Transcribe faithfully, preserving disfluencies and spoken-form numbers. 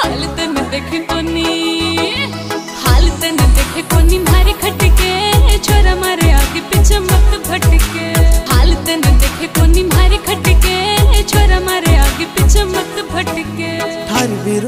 हाल तन देखे कोनी हाल तन देखे कोनी मारे खटके छोरा मारे आगे पीछे मत